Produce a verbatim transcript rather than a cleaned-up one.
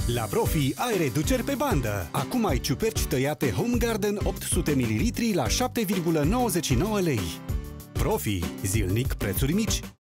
La Profi ai reduceri pe bandă. Acum ai ciuperci tăiate Home Garden opt sute mililitri la șapte virgulă nouăzeci și nouă lei. Profi. Zilnic prețuri mici.